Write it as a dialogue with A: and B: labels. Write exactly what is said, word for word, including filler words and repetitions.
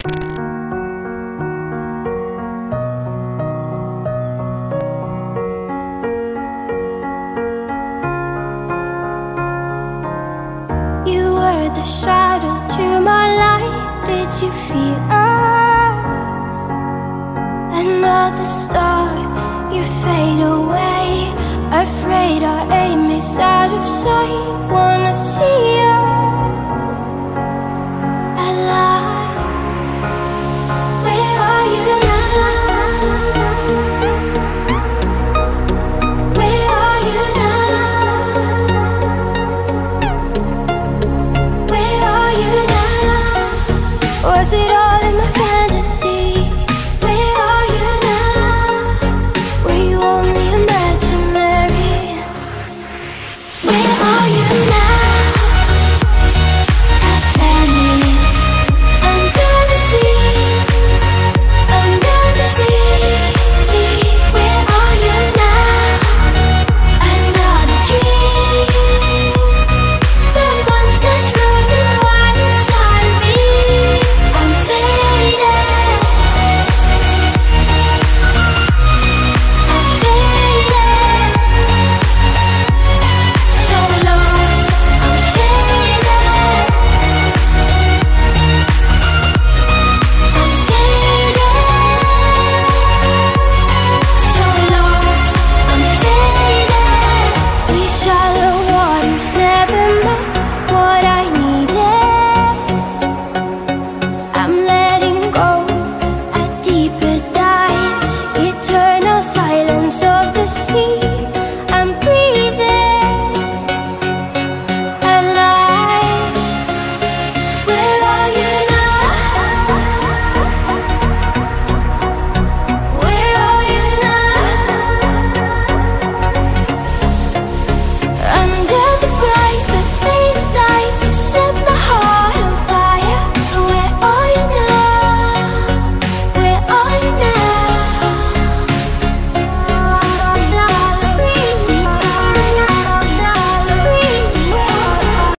A: The shadow to my light, did you feel us? Another star, you fade away. Afraid our aim is out of sight. Wanna see us alive. Where are you now? Where are you now? Was it all in my fantasy?